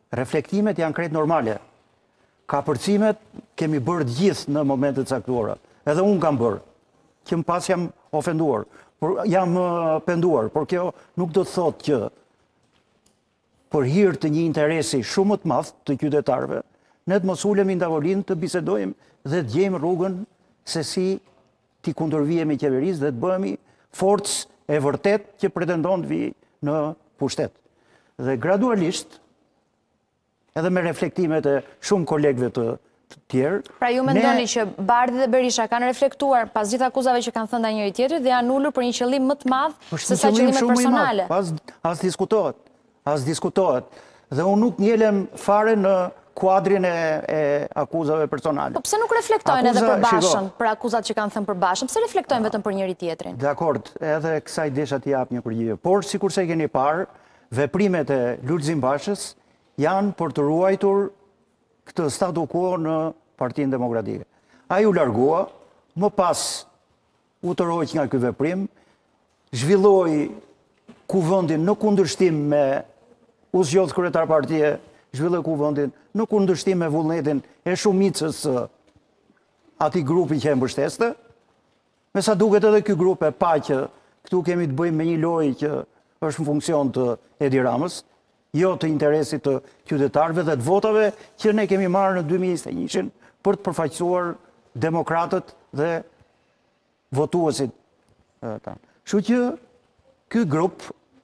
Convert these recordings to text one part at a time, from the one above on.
reflektimet janë krejt normale. Ka përcimet kemi bërë gjithë në momentet caktuara. Edhe unë kam bërë, që më pas jam ofenduar, jam penduar, por kjo nuk do të thotë që për hir të një interesi shumë më të madh të qytetarëve, ne të mos ulemi në tavolinë të bisedojmë dhe të gjejmë rrugën se si t'i kundërvijemi qeverisë dhe të bëhemi forcë e vërtet që pretendon të vijë në pushtet. Dhe gradualisht, edhe me reflektimet e shumë kolegëve të tjerë. Pra ju mendoni që Bardhi dhe Berisha kanë reflektuar pas gjithë akuzave që kanë thënë ndaj njëri tjetrit dhe janë ulur për një qëllim më të madh se sa qëllimet personale. As diskutohet. Dhe unë nuk njelem fare në kuadrin e akuzave personale. Po pse nuk reflektojnë edhe për Bashën, për akuzat që kanë thënë për Bashën? Pse reflektojnë vetëm për njëri tjetrin? Dakord, edhe kësaj desha t'i jap një përgjigje. Por sikurse keni parë, veprimet e Lulzim Bashës janë për të ruajtur këtë statu quo në Partinë Demokratike. Ai u largua, më pas u tërhoq nga ky veprim, zhvilloi kuvendin në kundërshtim me u zgjodh kryetar partie, zhvilloi kuvendin në kundërshtim me vullnetin e shumicës atij grupi që e mbështeste. Me sa duket edhe ky grup e pa që këtu kemi të bëjmë me një lojë që është në funksion të Edi Ramës, jo të interesit të qytetarëve dhe të votave që ne kemi marrë në 2021 për të përfaqësuar demokratët dhe votuesit tanë. Kështu që ky grup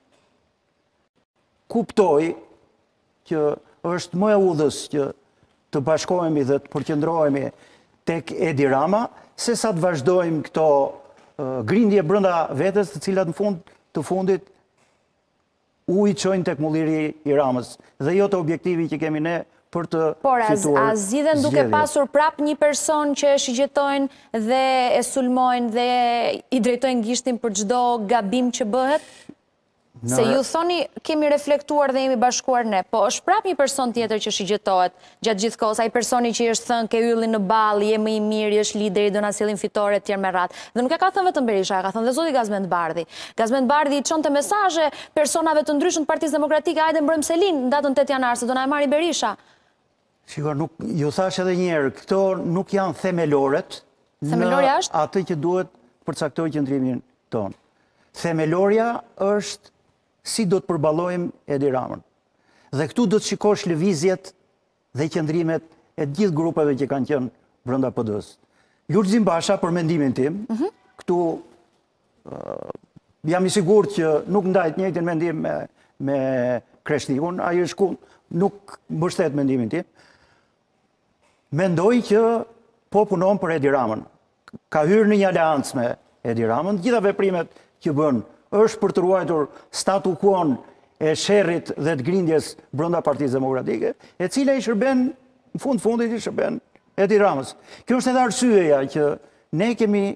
kuptoi që është më e udhës që të bashkohemi dhe të përqendrohemi tek Edi Rama, se sa të vazhdojmë këto grindje brenda vetes, të cilat në fund të fundit u i çojnë tek mulliri i Ramës, dhe jo të objektivi që kemi ne për të fituar. Por a zgjidhen duke pasur prap një person që e shigjetojnë dhe e sulmojnë dhe i drejtojnë gishtin për çdo gabim që bëhet? Se ju thoni kemi reflektuar dhe jemi bashkuar ne, po është prap një person tjetër që shigjetohet gjatë gjithë kohës, ai personi që i është thënë ke yllin në ball, je më i mirë, je lideri, do na sillin fitore etj me radhë. Dhe nuk e ka thënë vetëm Berisha, ka thënë dhe zoti Gazmend Bardhi. Gazmend Bardhi i çonte mesazhe personave të ndryshëm të Partisë Demokratike, hajde mbrojmë Selin në datën 8 janar se do na e marrë Berisha. Shiko, ju thash edhe një herë, këto nuk janë themeloret në atë që duhet përcaktoj qëndrimin tonë. Themeloria është si do të përballojmë Edi Ramën. Dhe këtu do të shikosh lëvizjet dhe qëndrimet e gjithë grupeve që kanë qenë brenda PD-s. Lulzim Basha, për mendimin tim, këtu jam i sigurt që nuk ndajt njëjtin mendim me Kreshtikun, ai është nuk mbështet mendimin tim. Mendoj që po punon për Edi Ramën. Ka hyrë në një aleancë me Edi Ramën, gjitha veprimet që bën është për të ruajtur statu quo-n e sherrit dhe të grindjes brenda Partisë Demokratike, e cila i shërben, në fundit i shërben Edi Ramës. Kjo është edhe arsyeja që ne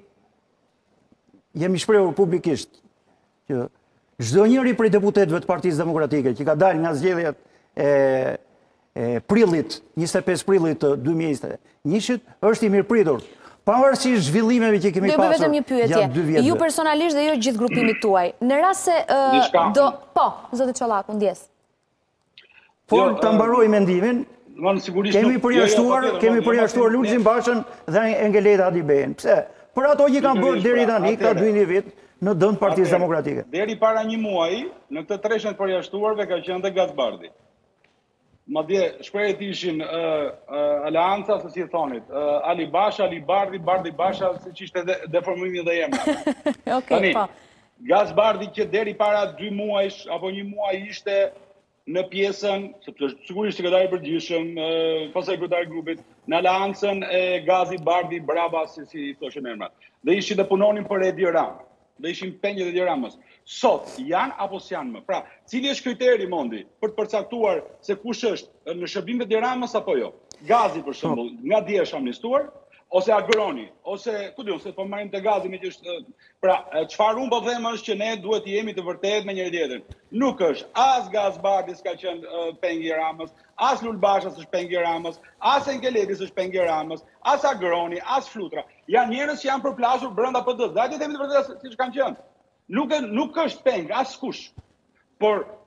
jemi shprehur publikisht që çdo njëri prej deputetëve të Partisë Demokratike që ka dalë nga zgjedhjet e prillit, 25 prillit të 2021, është i mirëpritur. Pavarësisht zhvillimeve që kemi pasur vetëm një pyetje. Ju personalisht dhe jo gjithë grupimit tuaj. Në rast se do, po, zoti Çollaku, ndjes. Por ta mbaroj mendimin, kemi përjashtuar Lulzim Bashën dhe Engeleta Adibein. Pse? Për ato që kanë bërë deri tani, ka 2 vit në dëm Partisë Demokratike. Deri para një muaji, në këtë treshën përjashtuarve ka qenë dhe Gazbardi. Madje shprehjet ishin aleanca, se si thonit, Ali Basha, Ali Bardhi, Bardhi Basha, siç ishte deformimi dhe emra. Okej, po. Gazbardi që deri para 2 muajsh apo 1 muaj ishte në pjesën, sepse sigurisht sekretari i përgjithshëm, pastaj kryetari i grupit, në aleancën e Gazi Bardhi Brava, si thoshin emrat. Dhe ishin dhe punonin për Edi Ramën. Dhe ishin penjët e Edi Ramës. Sot janë apo s'janë më? Pra, cili është kriteri, Mondi, për të përcaktuar se kush është në shërbim të Edi Ramës apo jo? Gazi, për shembull, nga dje është amnistuar, ose Agroni, ose ku diun se po marrim te Gazi me që është. Pra, çfarë unë po them është që ne duhet të jemi të vërtetë me njëri tjetrin. Nuk është as Gazbardi s'ka qenë pengi i Ramës, as Lul Basha s'është pengi i Ramës, as Engeleti s'është pengi i Ramës, as Agroni, as Flutra. Janë njerëz që janë përplasur brenda PD-s. Dajte të themi të vërtetë siç kanë qenë. Nuk është peng askush. Por